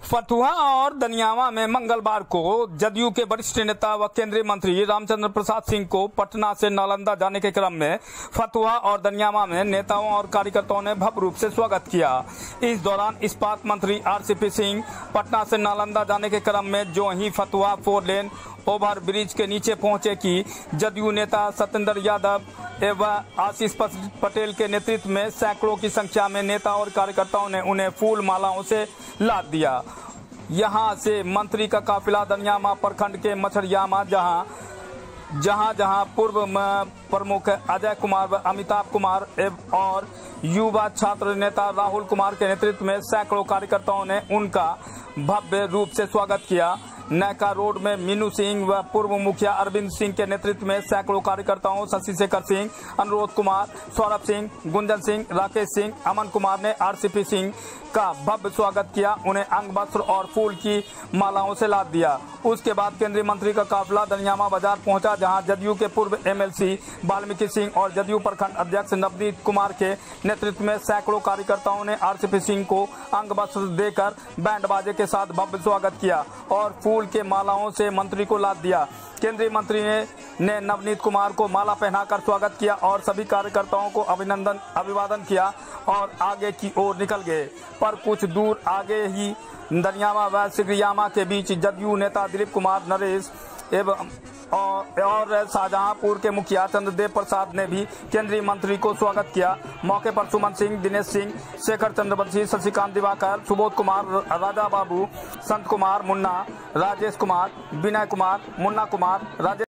फतुहा और दनियावा में मंगलवार को जदयू के वरिष्ठ नेता व केंद्रीय मंत्री रामचंद्र प्रसाद सिंह को पटना से नालंदा जाने के क्रम में फतुहा और दनियावा में नेताओं और कार्यकर्ताओं ने भव्य रूप से स्वागत किया। इस दौरान इस्पात मंत्री आरसीपी सिंह पटना से नालंदा जाने के क्रम में जो ही फतुहा 4 लेन ओवर ब्रिज के नीचे पहुंचे कि जदयू नेता सत्येंद्र यादव एवं आशीष पटेल के नेतृत्व में सैकड़ों की संख्या में नेता और कार्यकर्ताओं ने उन्हें फूल मालाओं से लाद दिया। यहां से मंत्री का काफिला दनियामा प्रखंड के मछरियामा जहां पूर्व प्रमुख अजय कुमार व अमिताभ कुमार और युवा छात्र नेता राहुल कुमार के नेतृत्व में सैकड़ों कार्यकर्ताओं ने उनका भव्य रूप से स्वागत किया। नैका रोड में मीनू सिंह व पूर्व मुखिया अरविंद सिंह के नेतृत्व में सैकड़ों कार्यकर्ताओं शशि शेखर सिंह, अनुरोध कुमार, सौरभ सिंह, गुंजन सिंह, राकेश सिंह, अमन कुमार ने आरसीपी सिंह का भव्य स्वागत किया, उन्हें अंग वस्त्र और फूल की मालाओं से लाद दिया। उसके बाद केंद्रीय मंत्री का काफिला दनियामा बाजार पहुंचा, जहां जदयू के पूर्व एमएलसी वाल्मीकि सिंह और जदयू प्रखंड अध्यक्ष नवनीत कुमार के नेतृत्व में सैकड़ों कार्यकर्ताओं ने आरसीपी सिंह को अंग वस्त्र देकर बैंड बाजे के साथ भव्य स्वागत किया और फूल के मालाओं से मंत्री को लाद दिया। केंद्रीय मंत्री ने नवनीत कुमार को माला पहनाकर स्वागत किया और सभी कार्यकर्ताओं को अभिवादन किया और आगे की ओर निकल गए। पर कुछ दूर आगे ही दनियामा व सिगरियामा के बीच जदयू नेता दिलीप कुमार नरेश और शाहजहांपुर के मुखिया चंद्रदेव प्रसाद ने भी केंद्रीय मंत्री को स्वागत किया। मौके पर सुमन सिंह, दिनेश सिंह, शेखर चंद्रवंशी, शशिकांत दिवाकर, सुबोध कुमार, राजा बाबू, संत कुमार, मुन्ना, राजेश कुमार, विनय कुमार, मुन्ना कुमार, राजेश